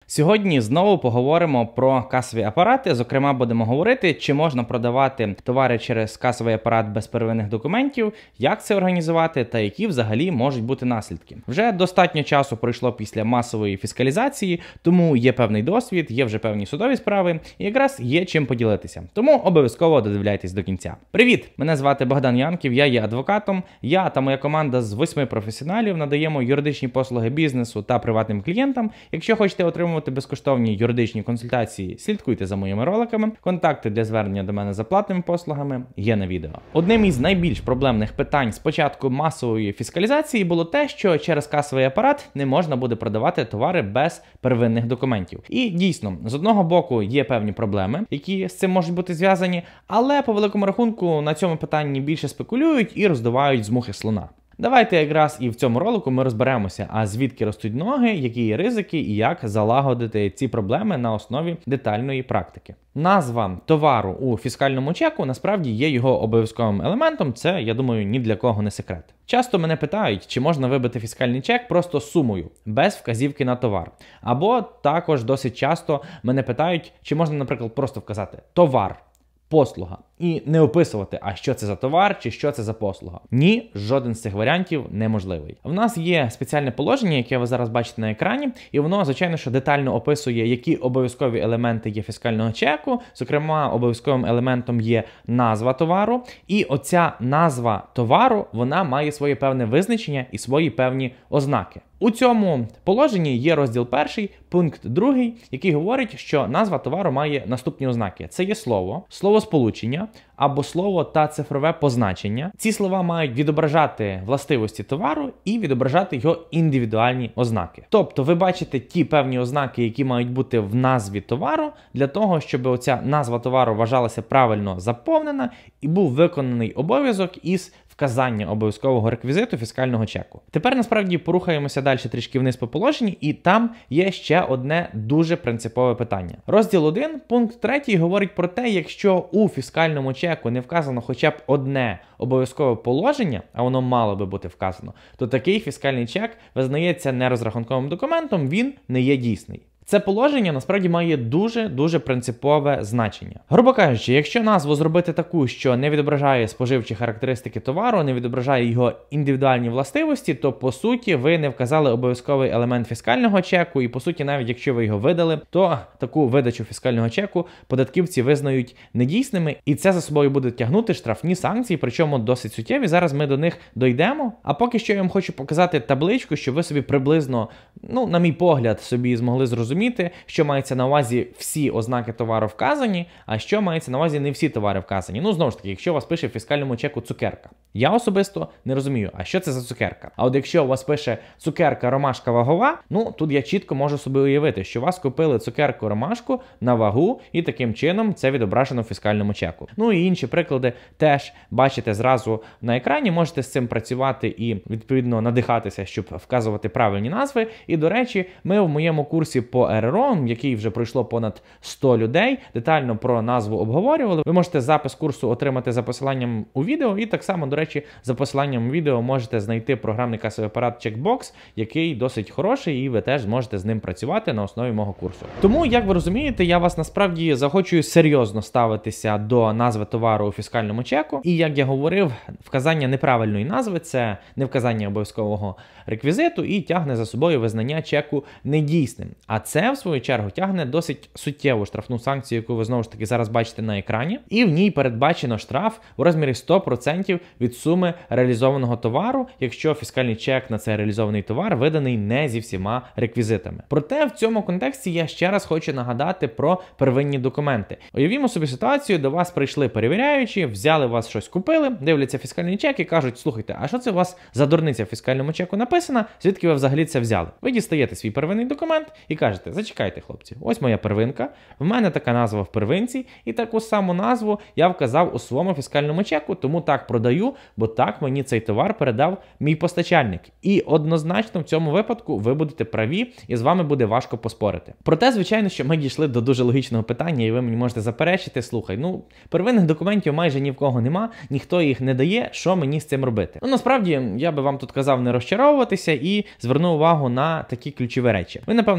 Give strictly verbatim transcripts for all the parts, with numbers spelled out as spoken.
Сьогодні знову поговоримо про касові апарати. Зокрема, будемо говорити, чи можна продавати товари через касовий апарат без первинних документів, як це організувати та які взагалі можуть бути наслідки. Вже достатньо часу пройшло після масової фіскалізації, тому є певний досвід, є вже певні судові справи і якраз є чим поділитися. Тому обов'язково додивляйтесь до кінця. Привіт! Мене звати Богдан Янків, я є адвокатом. Я та моя команда з восьми професіоналів надаємо юридичні послуги бізнесу та приватним клієнтам. Якщо хочете отримувати безкоштовні юридичні консультації, слідкуйте за моїми роликами. Контакти для звернення до мене за платними послугами є на відео. Одним із найбільш проблемних питань з початку масової фіскалізації було те, що через касовий апарат не можна буде продавати товари без первинних документів. І дійсно, з одного боку є певні проблеми, які з цим можуть бути зв'язані, але по великому рахунку на цьому питанні більше спекулюють і роздувають з мухи слона. Давайте якраз і в цьому ролику ми розберемося, а звідки ростуть ноги, які є ризики і як залагодити ці проблеми на основі детальної практики. Назва товару у фіскальному чеку насправді є його обов'язковим елементом, це, я думаю, ні для кого не секрет. Часто мене питають, чи можна вибити фіскальний чек просто сумою, без вказівки на товар. Або також досить часто мене питають, чи можна, наприклад, просто вказати «товар», «послуга» і не описувати, а що це за товар чи що це за послуга. Ні, жоден з цих варіантів неможливий. В нас є спеціальне положення, яке ви зараз бачите на екрані, і воно, звичайно, що детально описує, які обов'язкові елементи є фіскального чеку. Зокрема, обов'язковим елементом є назва товару, і оця назва товару, вона має своє певне визначення і свої певні ознаки. У цьому положенні є розділ перший, пункт другий, який говорить, що назва товару має наступні ознаки. Це є слово, словосполучення або слово та цифрове позначення. Ці слова мають відображати властивості товару і відображати його індивідуальні ознаки. Тобто ви бачите ті певні ознаки, які мають бути в назві товару, для того, щоб оця назва товару вважалася правильно заповнена і був виконаний обов'язок із вказання обов'язкового реквізиту фіскального чеку. Тепер насправді порухаємося далі трішки вниз по положенні, і там є ще одне дуже принципове питання. Розділ один, пункт третій говорить про те, якщо у фіскальному чеку не вказано хоча б одне обов'язкове положення, а воно мало би бути вказано, то такий фіскальний чек визнається нерозрахунковим документом, він не є дійсний. Це положення насправді має дуже-дуже принципове значення. Грубо кажучи, якщо назву зробити таку, що не відображає споживчі характеристики товару, не відображає його індивідуальні властивості, то по суті ви не вказали обов'язковий елемент фіскального чеку, і по суті навіть якщо ви його видали, то таку видачу фіскального чеку податківці визнають недійсними, і це за собою буде тягнути штрафні санкції, причому досить суттєві. Зараз ми до них дійдемо. А поки що я вам хочу показати табличку, щоб ви собі приблизно, ну, на мій погляд, собі змогли зрозуміти, що мається на увазі всі ознаки товару вказані, а що мається на увазі не всі товари вказані. Ну, знову ж таки, якщо у вас пише в фіскальному чеку цукерка. Я особисто не розумію, а що це за цукерка? А от якщо у вас пише цукерка ромашка вагова, ну, тут я чітко можу собі уявити, що у вас купили цукерку ромашку на вагу, і таким чином це відображено в фіскальному чеку. Ну і інші приклади теж бачите зразу на екрані, можете з цим працювати і, відповідно, надихатися, щоб вказувати правильні назви. І, до речі, ми в моєму курсі по ер ер о, який вже пройшло понад сто людей, детально про назву обговорювали. Ви можете запис курсу отримати за посиланням у відео, і так само, до речі, за посиланням у відео можете знайти програмний касовий апарат Checkbox, який досить хороший, і ви теж зможете з ним працювати на основі мого курсу. Тому, як ви розумієте, я вас насправді захочую серйозно ставитися до назви товару у фіскальному чеку. І, як я говорив, вказання неправильної назви – це не вказання обов'язкового реквізиту і тягне за собою визнання чеку недійсним. А це, в свою чергу, тягне досить суттєву штрафну санкцію, яку ви, знову ж таки, зараз бачите на екрані. І в ній передбачено штраф у розмірі сто відсотків від суми реалізованого товару, якщо фіскальний чек на цей реалізований товар виданий не зі всіма реквізитами. Проте в цьому контексті я ще раз хочу нагадати про первинні документи. Уявімо собі ситуацію, до вас прийшли перевіряючі, взяли вас щось купили, дивляться фіскальний чек і кажуть: слухайте, а що це у вас за дурниця в фіскальному чеку написана, звідки ви взагалі це взяли? Ви дістаєте свій первинний документ і кажете: зачекайте, хлопці, ось моя первинка, в мене така назва в первинці, і таку саму назву я вказав у своєму фіскальному чеку, тому так продаю, бо так мені цей товар передав мій постачальник. І однозначно в цьому випадку ви будете праві, і з вами буде важко поспорити. Проте, звичайно, що ми дійшли до дуже логічного питання, і ви мені можете заперечити: слухай, ну, первинних документів майже ні в кого нема, ніхто їх не дає, що мені з цим робити? Ну, насправді, я би вам тут казав не розчаровуватися і зверну увагу на такі ключові речі. Ви, напевно, ще дуже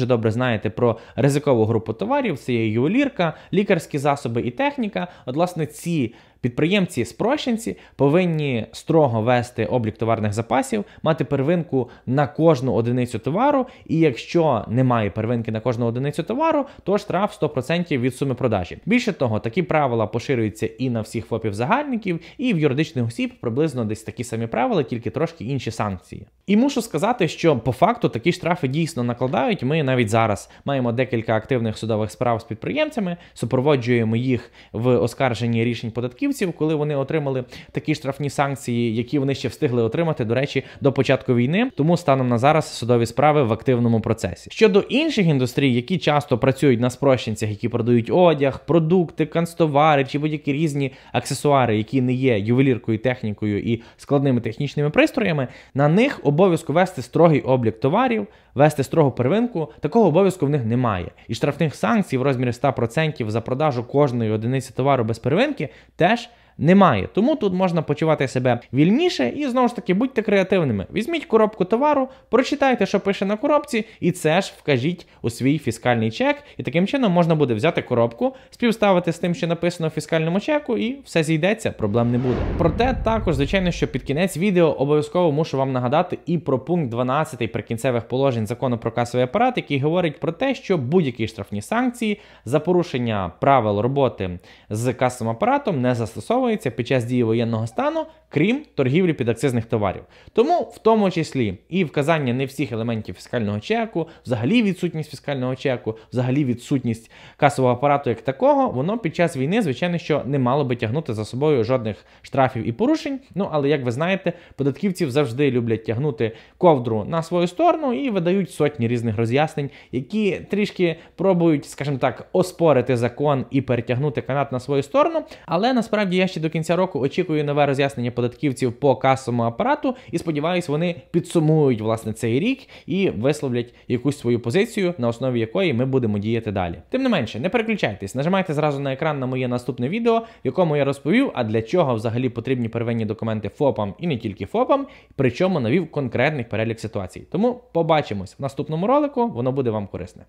добре знаєте про ризикову групу товарів, це є ювелірка, лікарські засоби і техніка. От, власне, ці підприємці-спрощенці повинні строго вести облік товарних запасів, мати первинку на кожну одиницю товару, і якщо немає первинки на кожну одиницю товару, то штраф сто відсотків від суми продажі. Більше того, такі правила поширюються і на всіх ФОПів-загальників, і в юридичних осіб приблизно десь такі самі правила, тільки трошки інші санкції. І мушу сказати, що по факту такі штрафи дійсно накладають. Ми навіть зараз маємо декілька активних судових справ з підприємцями, супроводжуємо їх в оскарженні рішень податків, коли вони отримали такі штрафні санкції, які вони ще встигли отримати, до речі, до початку війни. Тому станом на зараз судові справи в активному процесі. Щодо інших індустрій, які часто працюють на спрощенцях, які продають одяг, продукти, канцтовари чи будь-які різні аксесуари, які не є ювеліркою, технікою і складними технічними пристроями, на них обов'язку вести строгий облік товарів, вести строгу первинку. Такого обов'язку в них немає. І штрафних санкцій в розмірі сто відсотків за продажу кожної одиниці товару без первинки теж немає. Тому тут можна почувати себе вільніше і, знову ж таки, будьте креативними. Візьміть коробку товару, прочитайте, що пише на коробці, і це ж вкажіть у свій фіскальний чек. І таким чином можна буде взяти коробку, співставити з тим, що написано в фіскальному чеку, і все зійдеться, проблем не буде. Проте також, звичайно, що під кінець відео обов'язково мушу вам нагадати і про пункт дванадцятий прикінцевих положень Закону про касовий апарат, який говорить про те, що будь-які штрафні санкції за порушення правил роботи з касовим апаратом не застосовуються під час дії воєнного стану, крім торгівлі підакцизних товарів. Тому, в тому числі, і вказання не всіх елементів фіскального чеку, взагалі відсутність фіскального чеку, взагалі відсутність касового апарату як такого, воно під час війни, звичайно, що не мало би тягнути за собою жодних штрафів і порушень. Ну, але, як ви знаєте, податківців завжди люблять тягнути ковдру на свою сторону і видають сотні різних роз'яснень, які трішки пробують, скажімо так, оспорити закон і перетягнути канат на свою сторону. Але, насправді, я ще до кінця року очікую нове роз'яснення податківців по касовому апарату і сподіваюсь, вони підсумують, власне, цей рік і висловлять якусь свою позицію, на основі якої ми будемо діяти далі. Тим не менше, не переключайтесь, нажимайте зразу на екран на моє наступне відео, в якому я розповів, а для чого взагалі потрібні первинні документи ФОПам і не тільки ФОПам, причому навів конкретний перелік ситуацій. Тому побачимось в наступному ролику, воно буде вам корисне.